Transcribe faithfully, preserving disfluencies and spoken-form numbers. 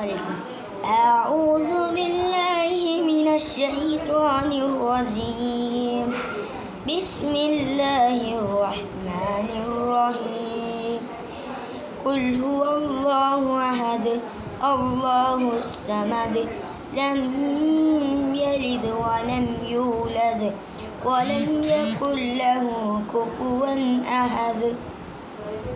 عليكم. أعوذ بالله من الشيطان الرجيم. بسم الله الرحمن الرحيم. قل هو الله أحد الله الصمد لم يلد ولم يولد ولم يكن له كفوا أحد.